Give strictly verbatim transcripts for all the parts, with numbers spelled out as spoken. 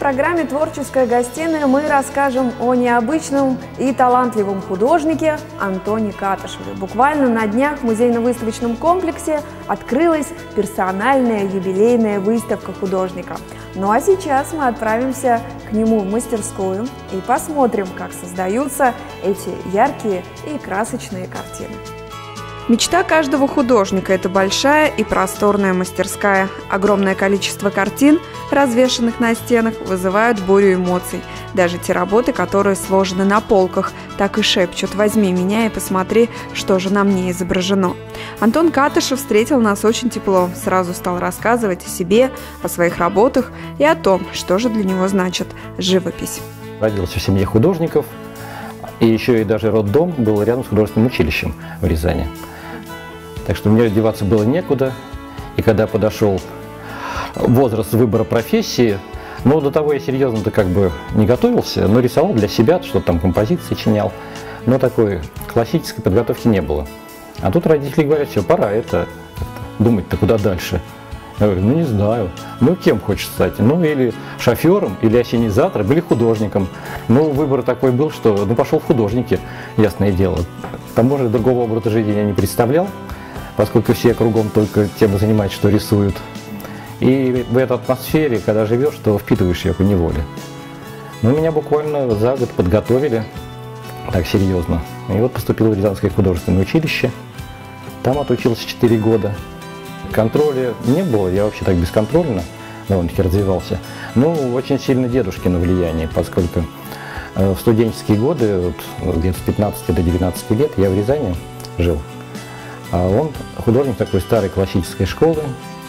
программе «Творческая гостиная» мы расскажем о необычном и талантливом художнике Антоне Катышеве. Буквально на днях в музейно-выставочном комплексе открылась персональная юбилейная выставка художника. Ну а сейчас мы отправимся к нему в мастерскую и посмотрим, как создаются эти яркие и красочные картины. Мечта каждого художника – это большая и просторная мастерская. Огромное количество картин, развешанных на стенах, вызывают бурю эмоций. Даже те работы, которые сложены на полках, так и шепчут: «Возьми меня и посмотри, что же на мне изображено». Антон Катышев встретил нас очень тепло, сразу стал рассказывать о себе, о своих работах и о том, что же для него значит живопись. Родился в семье художников, и еще и даже роддом был рядом с художественным училищем в Рязани. Так что мне деваться было некуда, и когда подошел возраст выбора профессии, ну, до того я серьезно-то как бы не готовился, но рисовал для себя, что-то там композиции сочинял, но такой классической подготовки не было. А тут родители говорят: все, пора это думать-то куда дальше. Я говорю: ну, не знаю, ну, кем хочешь стать? Ну, или шофером, или осенизатором, или художником. Ну, выбор такой был, что, ну, пошел в художники, ясное дело. К тому же другого образа жизни я не представлял, поскольку все кругом только тем занимаются, что рисуют. И в этой атмосфере, когда живешь, то впитываешь ее поневоле. Ну, меня буквально за год подготовили так серьезно. И вот поступил в Рязанское художественное училище. Там отучился четыре года. Контроля не было, я вообще так бесконтрольно довольно-таки развивался. Ну, очень сильно дедушкино влияние, поскольку в студенческие годы, вот, где-то с пятнадцати до девятнадцати лет, я в Рязани жил. А он художник такой старой классической школы.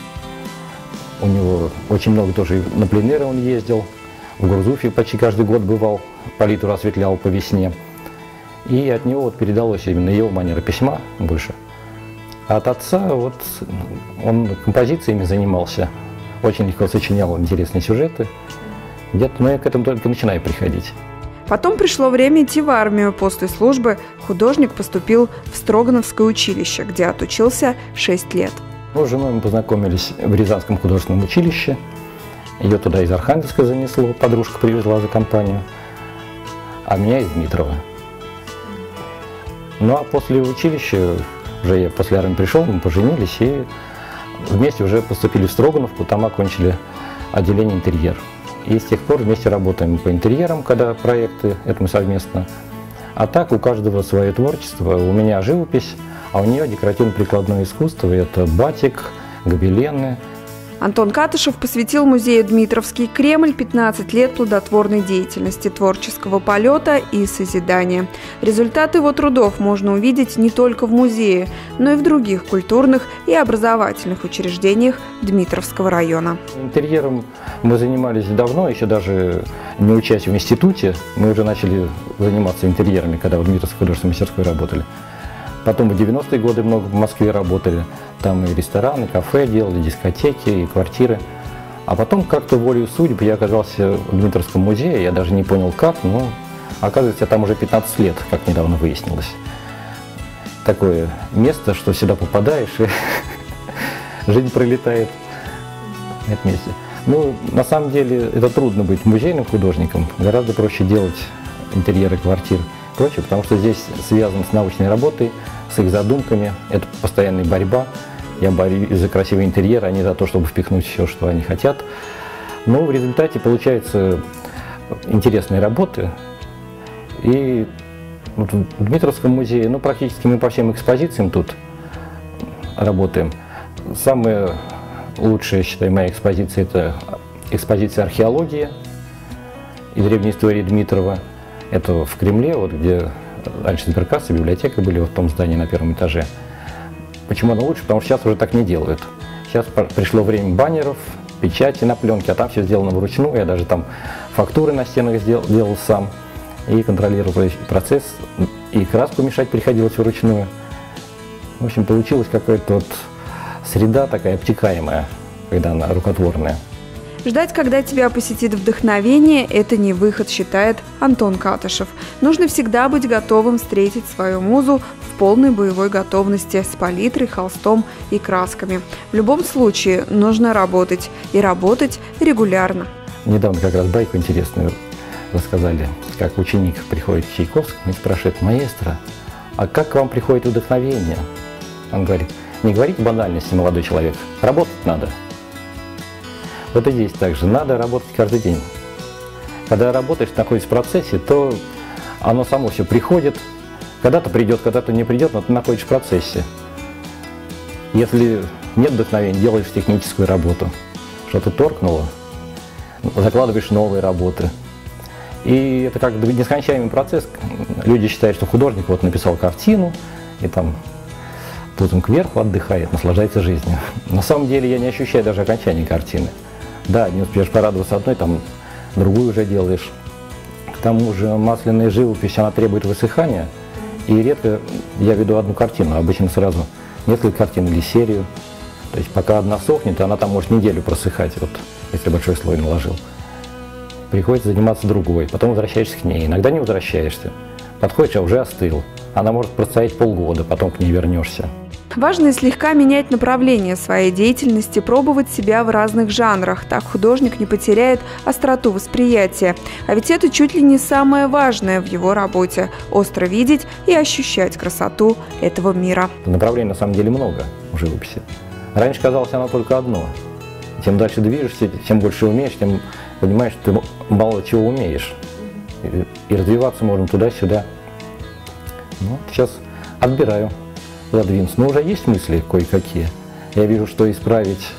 У него очень много тоже на пленеры он ездил. В Гурзуфе почти каждый год бывал, палитру осветлял по весне. И от него вот передалось именно его манера письма больше. А от отца вот он композициями занимался. Очень легко сочинял интересные сюжеты. Где-то, но я к этому только начинаю приходить. Потом пришло время идти в армию. После службы художник поступил в Строгановское училище, где отучился шесть лет. Мы с женой мы познакомились в Рязанском художественном училище. Ее туда из Архангельска занесло, подружка привезла за компанию, а меня из Дмитрова. Ну а после училища, уже я после армии пришел, мы поженились и вместе уже поступили в Строгановку, там окончили отделение интерьер. И с тех пор вместе работаем по интерьерам, когда проекты, это мы совместно. А так у каждого свое творчество. У меня живопись, а у нее декоративно-прикладное искусство. Это батик, гобелены. Антон Катышев посвятил музею Дмитровский Кремль пятнадцать лет плодотворной деятельности, творческого полета и созидания. Результаты его трудов можно увидеть не только в музее, но и в других культурных и образовательных учреждениях Дмитровского района. Интерьером мы занимались давно, еще даже не учась в институте, мы уже начали заниматься интерьерами, когда в Дмитровской художественной мастерской работали. Потом в девяностые годы много в Москве работали. Там и рестораны, и кафе делали, дискотеки, и квартиры. А потом как-то волею судеб я оказался в Дмитровском музее. Я даже не понял как, но оказывается, я там уже пятнадцать лет, как недавно выяснилось. Такое место, что сюда попадаешь, и жизнь пролетает в этом месте. Ну, на самом деле, это трудно быть музейным художником. Гораздо проще делать интерьеры квартир и прочее, потому что здесь связано с научной работой, с их задумками, это постоянная борьба. Я борюсь за красивый интерьер, а не за то, чтобы впихнуть все, что они хотят. Но в результате получаются интересные работы. И вот в Дмитровском музее, ну, практически мы по всем экспозициям тут работаем. Самая лучшая, считаю, моя экспозиция – это экспозиция археологии и древней истории Дмитрова. Это в Кремле, вот где раньше сберкасса, библиотека были, вот в том здании на первом этаже. Почему оно лучше? Потому что сейчас уже так не делают. Сейчас пришло время баннеров, печати на пленке, а там все сделано вручную. Я даже там фактуры на стенах сделал, делал сам и контролировал процесс. И краску мешать приходилось вручную. В общем, получилась какая-то вот среда такая обтекаемая, когда она рукотворная. Ждать, когда тебя посетит вдохновение, это не выход, считает Антон Катышев. Нужно всегда быть готовым встретить свою музу в полной боевой готовности с палитрой, холстом и красками. В любом случае нужно работать, и работать регулярно. недавно как раз байку интересную рассказали, как ученик приходит к Чайковскому и спрашивает: маэстро, а как к вам приходит вдохновение? Он говорит: не говорите банальности, молодой человек, работать надо. Вот и здесь также надо работать каждый день. Когда работаешь, находишься в процессе, то оно само все приходит. Когда-то придет, когда-то не придет, но ты находишься в процессе. Если нет вдохновения, делаешь техническую работу. Что-то торкнуло, закладываешь новые работы. И это как бы нескончаемый процесс. Люди считают, что художник вот написал картину и там пузом кверху отдыхает, наслаждается жизнью. На самом деле я не ощущаю даже окончания картины. Да, не успеешь порадоваться одной, там другую уже делаешь. К тому же масляная живопись, она требует высыхания. И редко я веду одну картину, обычно сразу несколько картин или серию. То есть пока одна сохнет, она там может неделю просыхать, вот, если большой слой наложил. Приходится заниматься другой, потом возвращаешься к ней. Иногда не возвращаешься. Подходишь, а уже остыл. Она может простоять полгода, потом к ней вернешься. Важно слегка менять направление своей деятельности, пробовать себя в разных жанрах. Так художник не потеряет остроту восприятия. А ведь это чуть ли не самое важное в его работе – остро видеть и ощущать красоту этого мира. Направлений на самом деле много в живописи. Раньше казалось оно только одно. Чем дальше движешься, тем больше умеешь, тем понимаешь, что ты мало чего умеешь. И, и развиваться можно туда-сюда. Ну, сейчас отбираю. Задвинуться. Но уже есть мысли кое-какие. Я вижу, что исправить,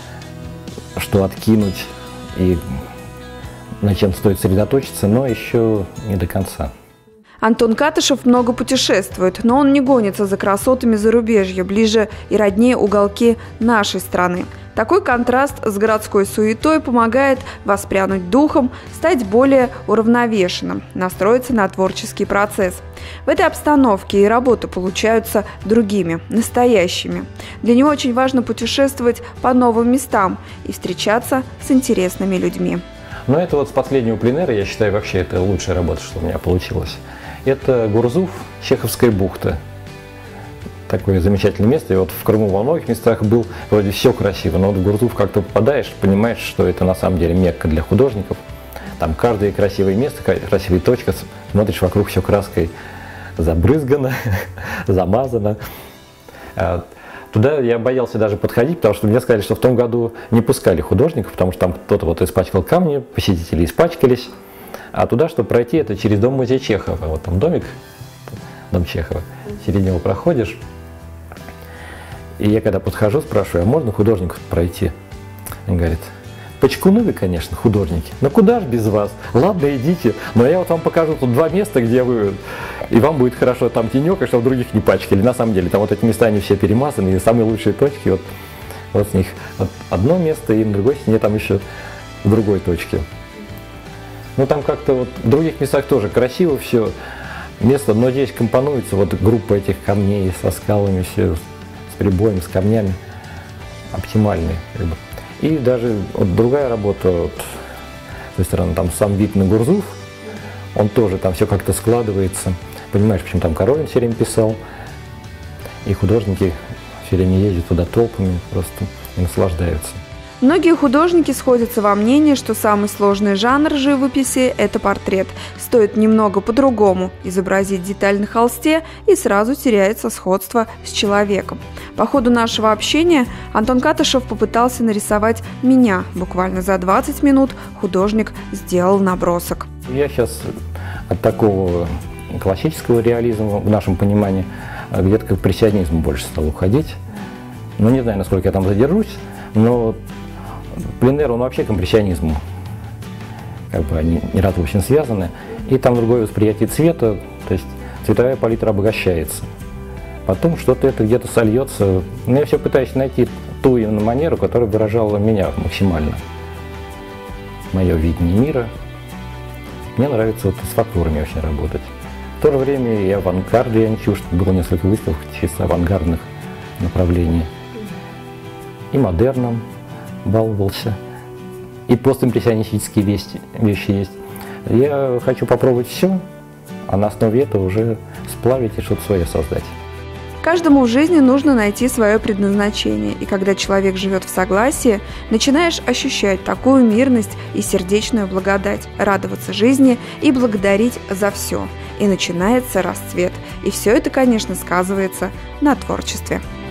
что откинуть и на чем стоит сосредоточиться, но еще не до конца. Антон Катышев много путешествует, но он не гонится за красотами зарубежья, ближе и роднее уголки нашей страны. Такой контраст с городской суетой помогает воспрянуть духом, стать более уравновешенным, настроиться на творческий процесс. В этой обстановке и работы получаются другими, настоящими. Для него очень важно путешествовать по новым местам и встречаться с интересными людьми. Но это вот с последнего пленэра, я считаю, вообще это лучшая работа, что у меня получилось. Это Гурзуф, Чеховская бухта. Такое замечательное место. И вот в Крыму во многих местах был, вроде все красиво, но вот в Гурзуф как-то попадаешь, понимаешь, что это на самом деле Мекка для художников. Там каждое красивое место, красивая точка, смотришь, вокруг все краской забрызгано, замазано. Туда я боялся даже подходить, потому что мне сказали, что в том году не пускали художников, потому что там кто-то вот испачкал камни, посетители испачкались. А туда, чтобы пройти, это через дом-музей Чехова. Вот там домик, дом Чехова. Через него проходишь. И я когда подхожу, спрашиваю: а можно художников пройти? Он говорит: почкуны вы, конечно, художники. Но куда ж без вас? Ладно, идите. Но я вот вам покажу тут два места, где вы... И вам будет хорошо там тенек, и чтобы других не пачкали. На самом деле, там вот эти места, они все перемазаны, и самые лучшие точки, вот, вот с них вот одно место, и на другой стене там еще в другой точке. Ну там как-то вот в других местах тоже красиво все место, но здесь компонуется вот группа этих камней со скалами, все с прибоем, с камнями, оптимальные. И даже вот другая работа, вот, с той стороны, там сам вид на Гурзуф, он тоже там все как-то складывается. Понимаешь, почему там Коровин все время писал, и художники все время ездят туда толпами просто и наслаждаются. Многие художники сходятся во мнении, что самый сложный жанр живописи – это портрет. Стоит немного по-другому изобразить деталь на холсте, и сразу теряется сходство с человеком. По ходу нашего общения Антон Катышев попытался нарисовать меня. Буквально за двадцать минут художник сделал набросок. Я сейчас от такого классического реализма, в нашем понимании, где-то к импрессионизму больше стал уходить. Ну, не знаю, насколько я там задержусь, но пленэр, он вообще к импрессионизму, как бы они неразлучно связаны. И там другое восприятие цвета, то есть цветовая палитра обогащается. Потом что-то это где-то сольется. Но я все пытаюсь найти ту именно манеру, которая выражала меня максимально. Мое видение мира. Мне нравится вот с фактурами очень работать. В то же время и авангард я не чувствую, что было несколько выставок чисто авангардных направлений. И модерном баловался. И постимпрессионистические вещи, вещи есть. Я хочу попробовать все, а на основе этого уже сплавить и что-то свое создать. Каждому в жизни нужно найти свое предназначение, и когда человек живет в согласии, начинаешь ощущать такую мирность и сердечную благодать, радоваться жизни и благодарить за все. И начинается расцвет. И все это, конечно, сказывается на творчестве.